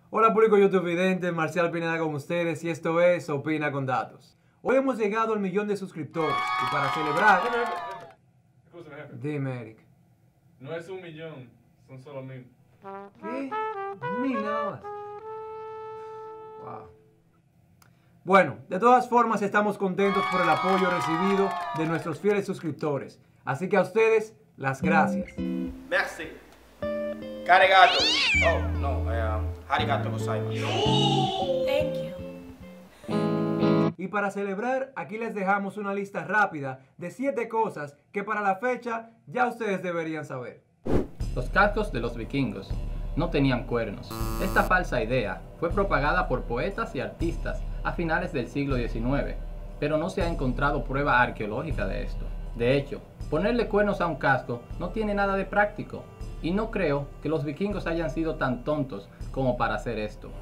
Hola público YouTube vidente, Marcial Pineda con ustedes y esto es Opina con Datos. Hoy hemos llegado al 1.000.000 de suscriptores y para celebrar... Escúchame, jefe. Dime, Eric. No es 1.000.000, son solo 1.000. ¿Qué? 1.000 nada más. Wow. Bueno, de todas formas estamos contentos por el apoyo recibido de nuestros fieles suscriptores. Así que a ustedes, las gracias. Merci. Arigato. Oh, no, arigato gozaimasu. Thank you. Y para celebrar, aquí les dejamos una lista rápida de 7 cosas que para la fecha ya ustedes deberían saber. Los cascos de los vikingos no tenían cuernos. Esta falsa idea fue propagada por poetas y artistas a finales del siglo XIX, pero no se ha encontrado prueba arqueológica de esto. De hecho, ponerle cuernos a un casco no tiene nada de práctico, y no creo que los vikingos hayan sido tan tontos como para hacer esto.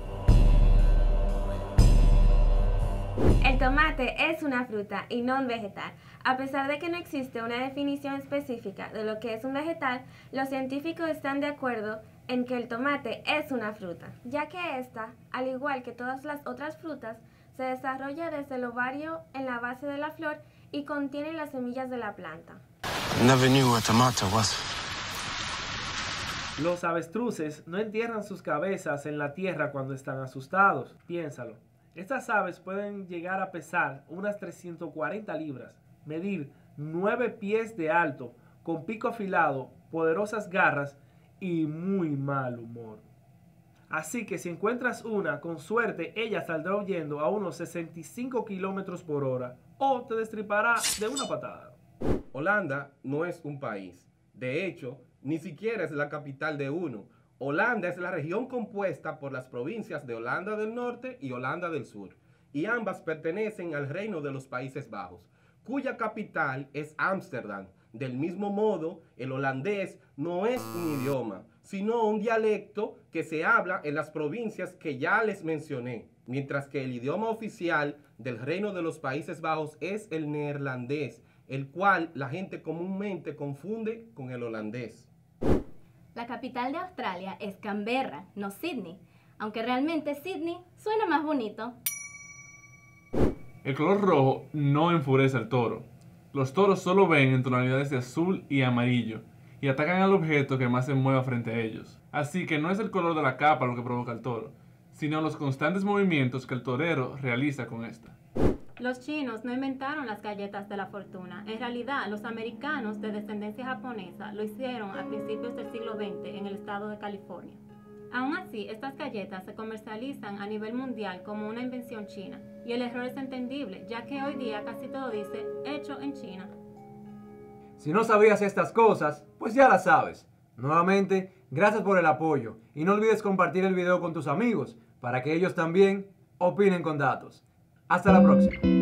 El tomate es una fruta y no un vegetal. A pesar de que no existe una definición específica de lo que es un vegetal, los científicos están de acuerdo en que el tomate es una fruta, ya que esta, al igual que todas las otras frutas, se desarrolla desde el ovario en la base de la flor y contiene las semillas de la planta. Never knew what tomato was. Los avestruces no entierran sus cabezas en la tierra cuando están asustados. Piénsalo. Estas aves pueden llegar a pesar unas 340 libras, medir 9 pies de alto, con pico afilado, poderosas garras y muy mal humor. Así que si encuentras una, con suerte ella saldrá huyendo a unos 65 kilómetros por hora o te destripará de una patada. Holanda no es un país. De hecho, ni siquiera es la capital de uno. Holanda es la región compuesta por las provincias de Holanda del Norte y Holanda del Sur, y ambas pertenecen al Reino de los Países Bajos, cuya capital es Ámsterdam. Del mismo modo, el holandés no es un idioma, sino un dialecto que se habla en las provincias que ya les mencioné, mientras que el idioma oficial del Reino de los Países Bajos es el neerlandés, el cual la gente comúnmente confunde con el holandés. La capital de Australia es Canberra, no Sydney, aunque realmente Sydney suena más bonito. El color rojo no enfurece al toro. Los toros solo ven en tonalidades de azul y amarillo y atacan al objeto que más se mueva frente a ellos. Así que no es el color de la capa lo que provoca al toro, sino los constantes movimientos que el torero realiza con esta. Los chinos no inventaron las galletas de la fortuna. En realidad, los americanos de descendencia japonesa lo hicieron a principios del siglo XX en el estado de California. Aún así, estas galletas se comercializan a nivel mundial como una invención china, y el error es entendible, ya que hoy día casi todo dice hecho en China. Si no sabías estas cosas, pues ya las sabes. Nuevamente, gracias por el apoyo y no olvides compartir el video con tus amigos para que ellos también opinen con datos. Hasta la próxima.